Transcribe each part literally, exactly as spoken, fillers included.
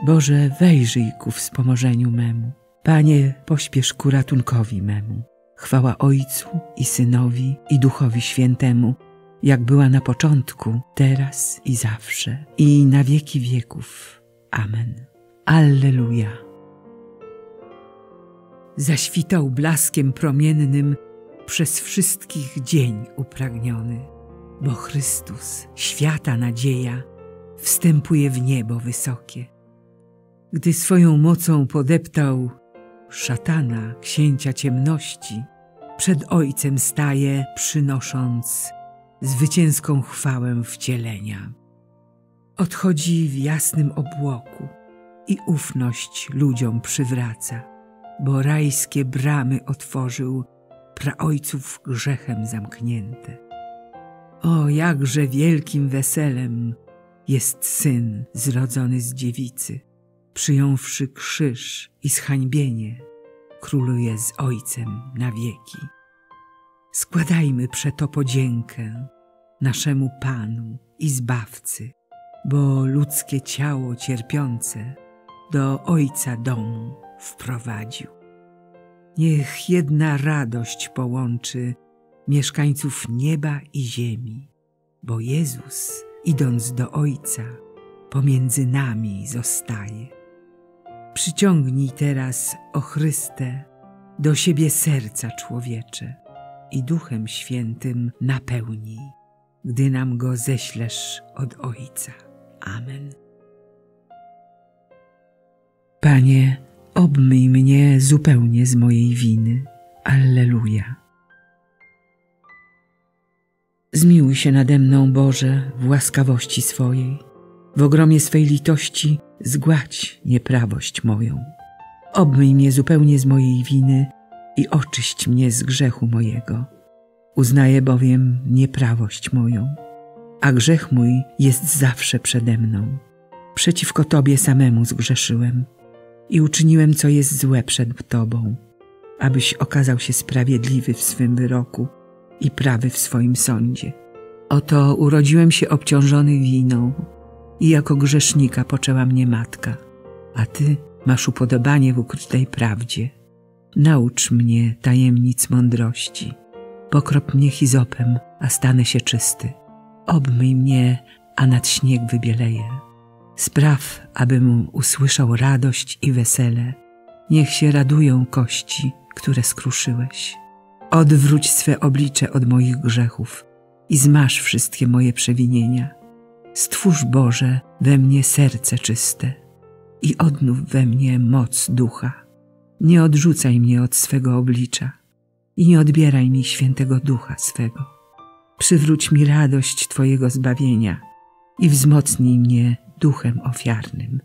Boże, wejrzyj ku wspomożeniu memu. Panie, pośpiesz ku ratunkowi memu. Chwała Ojcu i Synowi i Duchowi Świętemu, jak była na początku, teraz i zawsze, i na wieki wieków. Amen. Alleluja. Zaświtał blaskiem promiennym przez wszystkich dzień upragniony, bo Chrystus, świata nadzieja, wstępuje w niebo wysokie. Gdy swoją mocą podeptał szatana, księcia ciemności, przed Ojcem staje, przynosząc zwycięską chwałę wcielenia. Odchodzi w jasnym obłoku i ufność ludziom przywraca, bo rajskie bramy otworzył praojców grzechem zamknięte. O, jakże wielkim weselem jest Syn zrodzony z dziewicy, przyjąwszy krzyż i zhańbienie, króluje z Ojcem na wieki. Składajmy przeto podziękę naszemu Panu i Zbawcy, bo ludzkie ciało cierpiące do Ojca domu wprowadził. Niech jedna radość połączy mieszkańców nieba i ziemi, bo Jezus, idąc do Ojca, pomiędzy nami zostaje. Przyciągnij teraz, o Chryste, do siebie serca człowiecze i Duchem Świętym napełnij, gdy nam Go ześlesz od Ojca. Amen. Panie, obmyj mnie zupełnie z mojej winy. Alleluja. Zmiłuj się nade mną, Boże, w łaskawości swojej. W ogromie swej litości zgładź nieprawość moją. Obmyj mnie zupełnie z mojej winy i oczyść mnie z grzechu mojego. Uznaję bowiem nieprawość moją, a grzech mój jest zawsze przede mną. Przeciwko Tobie samemu zgrzeszyłem i uczyniłem, co jest złe przed Tobą, abyś okazał się sprawiedliwy w swym wyroku i prawy w swoim sądzie. Oto urodziłem się obciążony winą i jako grzesznika poczęła mnie matka, a Ty masz upodobanie w ukrytej prawdzie. Naucz mnie tajemnic mądrości. Pokrop mnie hizopem, a stanę się czysty. Obmyj mnie, a nad śnieg wybieleję. Spraw, abym usłyszał radość i wesele. Niech się radują kości, które skruszyłeś. Odwróć swe oblicze od moich grzechów i zmaż wszystkie moje przewinienia. Stwórz, Boże, we mnie serce czyste i odnów we mnie moc ducha. Nie odrzucaj mnie od swego oblicza i nie odbieraj mi świętego ducha swego. Przywróć mi radość Twojego zbawienia i wzmocnij mnie duchem ofiarnym.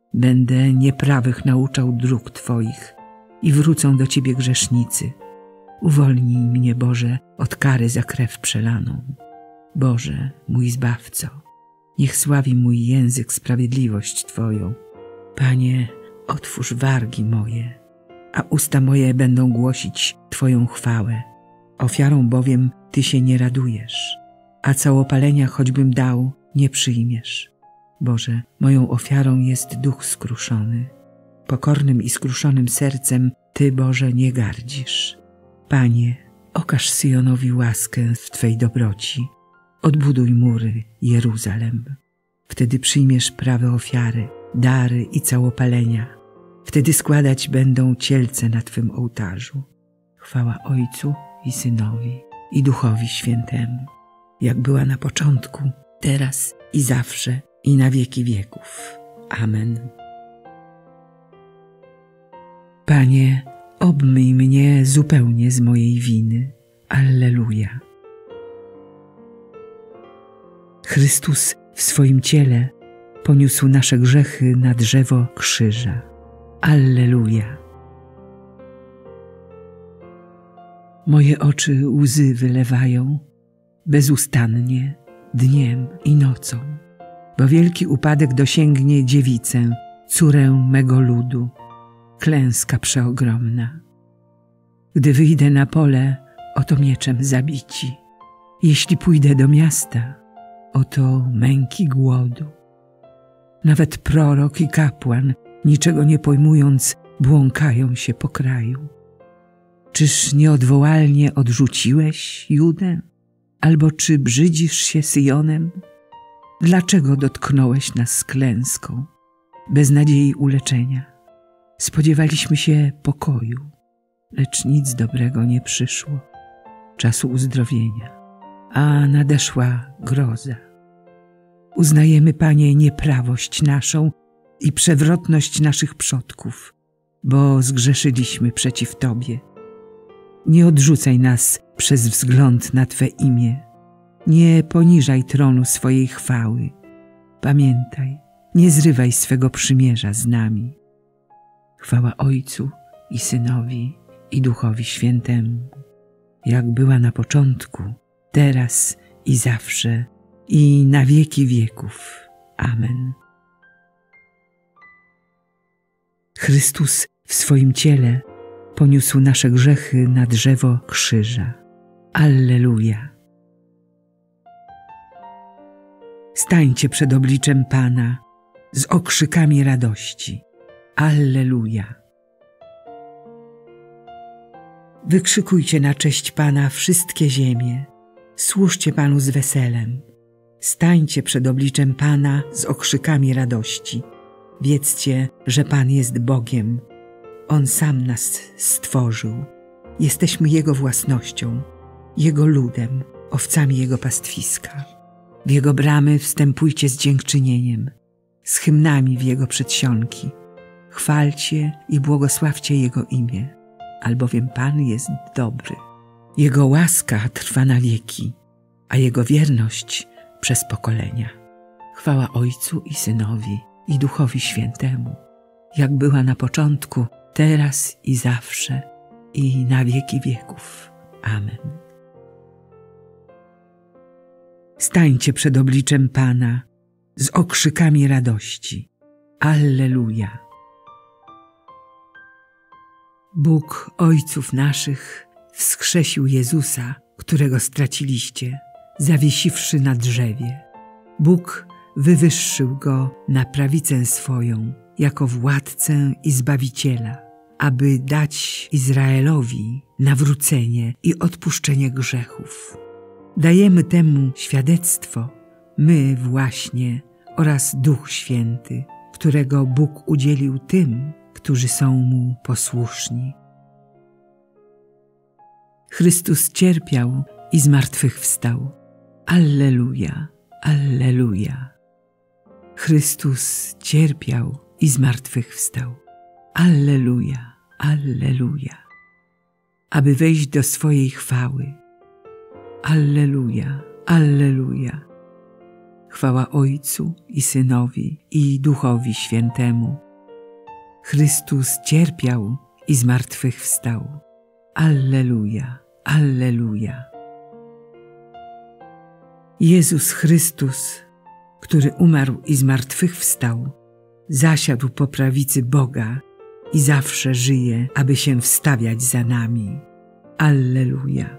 Będę nieprawych nauczał dróg Twoich i wrócą do Ciebie grzesznicy. Uwolnij mnie, Boże, od kary za krew przelaną. Boże, mój Zbawco, niech sławi mój język sprawiedliwość Twoją. Panie, otwórz wargi moje, a usta moje będą głosić Twoją chwałę. Ofiarą bowiem Ty się nie radujesz, a całopalenia choćbym dał, nie przyjmiesz. Boże, moją ofiarą jest duch skruszony. Pokornym i skruszonym sercem Ty, Boże, nie gardzisz. Panie, okaż Syjonowi łaskę w Twej dobroci. Odbuduj mury Jeruzalem. Wtedy przyjmiesz prawe ofiary, dary i całopalenia. Wtedy składać będą cielce na Twym ołtarzu. Chwała Ojcu i Synowi i Duchowi Świętemu, jak była na początku, teraz i zawsze, i na wieki wieków. Amen. Panie, obmyj mnie zupełnie z mojej winy. Alleluja. Chrystus w swoim ciele poniósł nasze grzechy na drzewo krzyża. Alleluja. Moje oczy łzy wylewają bezustannie dniem i nocą, bo wielki upadek dosięgnie dziewicę, córę mego ludu, klęska przeogromna. Gdy wyjdę na pole, oto mieczem zabici. Jeśli pójdę do miasta, oto męki głodu. Nawet prorok i kapłan, niczego nie pojmując, błąkają się po kraju. Czyż nieodwołalnie odrzuciłeś Judę? Albo czy brzydzisz się Syjonem? Dlaczego dotknąłeś nas klęską, bez nadziei uleczenia? Spodziewaliśmy się pokoju, lecz nic dobrego nie przyszło, czasu uzdrowienia, a nadeszła groza. Uznajemy, Panie, nieprawość naszą i przewrotność naszych przodków, bo zgrzeszyliśmy przeciw Tobie. Nie odrzucaj nas przez wzgląd na Twe imię. Nie poniżaj tronu swojej chwały. Pamiętaj, nie zrywaj swego przymierza z nami. Chwała Ojcu i Synowi i Duchowi Świętemu, jak była na początku, teraz i zawsze, i na wieki wieków. Amen. Chrystus w swoim ciele poniósł nasze grzechy na drzewo krzyża. Alleluja. Stańcie przed obliczem Pana z okrzykami radości. Alleluja. Wykrzykujcie na cześć Pana wszystkie ziemie. Służcie Panu z weselem. Stańcie przed obliczem Pana z okrzykami radości. Wiedzcie, że Pan jest Bogiem. On sam nas stworzył. Jesteśmy Jego własnością, Jego ludem, owcami Jego pastwiska. W Jego bramy wstępujcie z dziękczynieniem, z hymnami w Jego przedsionki. Chwalcie i błogosławcie Jego imię, albowiem Pan jest dobry. Jego łaska trwa na wieki, a Jego wierność przez pokolenia. Chwała Ojcu i Synowi i Duchowi Świętemu, jak była na początku, teraz i zawsze, i na wieki wieków. Amen. Stańcie przed obliczem Pana z okrzykami radości. Alleluja. Bóg ojców naszych wskrzesił Jezusa, którego straciliście, zawiesiwszy na drzewie. Bóg wywyższył Go na prawicę swoją, jako władcę i Zbawiciela, aby dać Izraelowi nawrócenie i odpuszczenie grzechów. Dajemy temu świadectwo, my właśnie oraz Duch Święty, którego Bóg udzielił tym, którzy są Mu posłuszni. Chrystus cierpiał i zmartwychwstał. Alleluja, alleluja. Chrystus cierpiał i zmartwychwstał. Alleluja, alleluja. Aby wejść do swojej chwały. Alleluja, alleluja. Chwała Ojcu i Synowi i Duchowi Świętemu. Chrystus cierpiał i zmartwychwstał. Alleluja, alleluja. Jezus Chrystus, który umarł i zmartwychwstał, zasiadł po prawicy Boga i zawsze żyje, aby się wstawiać za nami. Alleluja.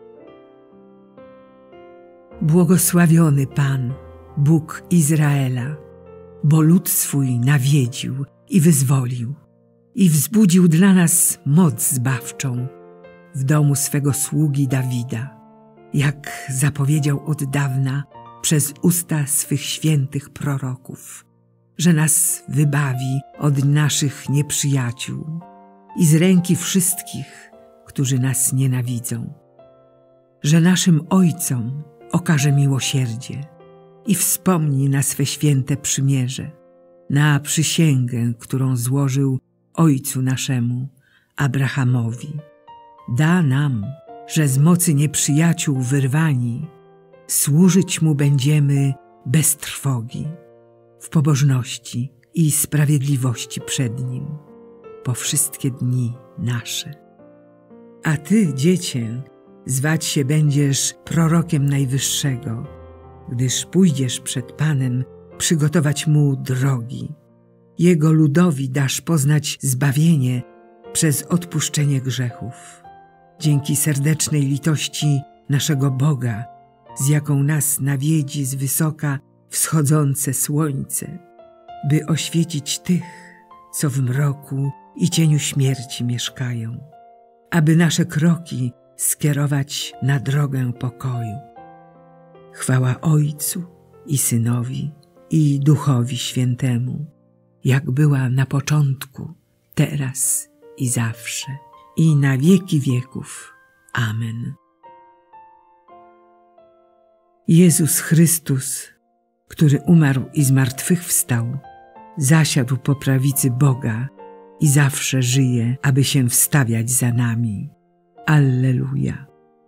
Błogosławiony Pan, Bóg Izraela, bo lud swój nawiedził i wyzwolił i wzbudził dla nas moc zbawczą w domu swego sługi Dawida, jak zapowiedział od dawna przez usta swych świętych proroków, że nas wybawi od naszych nieprzyjaciół i z ręki wszystkich, którzy nas nienawidzą, że naszym ojcom okaże miłosierdzie i wspomni na swe święte przymierze, na przysięgę, którą złożył ojcu naszemu, Abrahamowi. Da nam, że z mocy nieprzyjaciół wyrwani, służyć Mu będziemy bez trwogi, w pobożności i sprawiedliwości przed Nim, po wszystkie dni nasze. A Ty, Dziecię, zwać się będziesz prorokiem Najwyższego, gdyż pójdziesz przed Panem przygotować Mu drogi. Jego ludowi dasz poznać zbawienie przez odpuszczenie grzechów. Dzięki serdecznej litości naszego Boga, z jaką nas nawiedzi z wysoka wschodzące słońce, by oświecić tych, co w mroku i cieniu śmierci mieszkają, aby nasze kroki skierować na drogę pokoju. Chwała Ojcu i Synowi i Duchowi Świętemu, jak była na początku, teraz i zawsze, i na wieki wieków. Amen. Jezus Chrystus, który umarł i zmartwychwstał, zasiadł po prawicy Boga i zawsze żyje, aby się wstawiać za nami. Alleluja.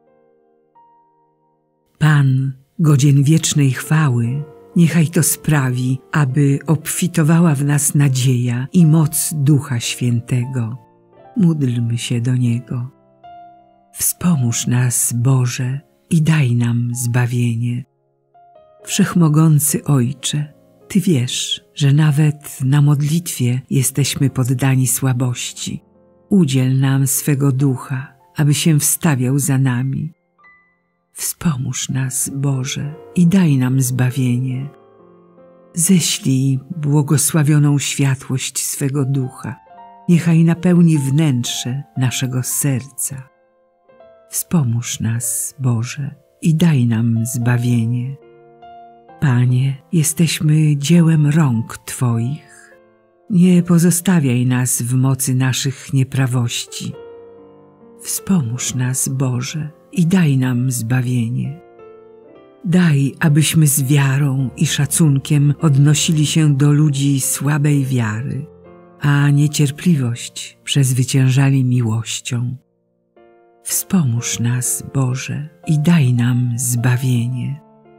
Pan, godzien wiecznej chwały, niechaj to sprawi, aby obfitowała w nas nadzieja i moc Ducha Świętego. Módlmy się do Niego. Wspomóż nas, Boże, i daj nam zbawienie. Wszechmogący Ojcze, Ty wiesz, że nawet na modlitwie jesteśmy poddani słabości. Udziel nam swego Ducha, aby się wstawiał za nami. Wspomóż nas, Boże, i daj nam zbawienie. Ześlij błogosławioną światłość swego Ducha, niechaj napełni wnętrze naszego serca. Wspomóż nas, Boże, i daj nam zbawienie. Panie, jesteśmy dziełem rąk Twoich. Nie pozostawiaj nas w mocy naszych nieprawości. Wspomóż nas, Boże, i daj nam zbawienie. Daj, abyśmy z wiarą i szacunkiem odnosili się do ludzi słabej wiary, a niecierpliwość przezwyciężali miłością. Wspomóż nas, Boże, i daj nam zbawienie.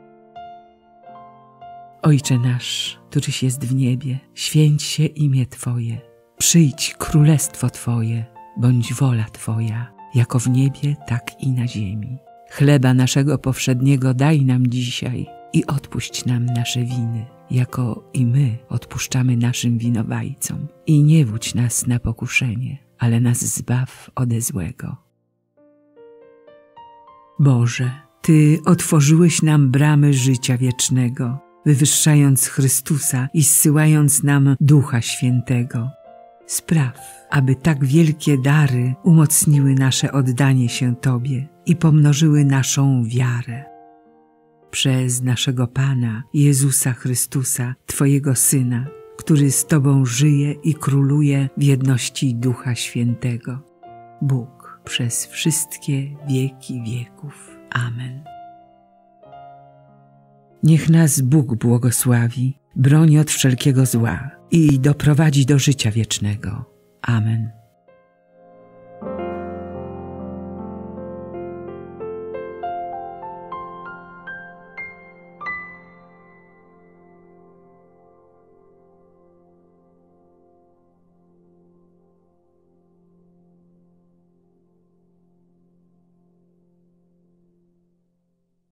Ojcze nasz, któryś jest w niebie, święć się imię Twoje. Przyjdź królestwo Twoje, bądź wola Twoja, jako w niebie, tak i na ziemi. Chleba naszego powszedniego daj nam dzisiaj i odpuść nam nasze winy, jako i my odpuszczamy naszym winowajcom. I nie wódź nas na pokuszenie, ale nas zbaw ode złego. Boże, Ty otworzyłeś nam bramy życia wiecznego, wywyższając Chrystusa i zsyłając nam Ducha Świętego. Spraw, aby tak wielkie dary umocniły nasze oddanie się Tobie i pomnożyły naszą wiarę. Przez naszego Pana Jezusa Chrystusa, Twojego Syna, który z Tobą żyje i króluje w jedności Ducha Świętego. Bóg przez wszystkie wieki wieków. Amen. Niech nas Bóg błogosławi, broni od wszelkiego zła i doprowadzi do życia wiecznego. Amen.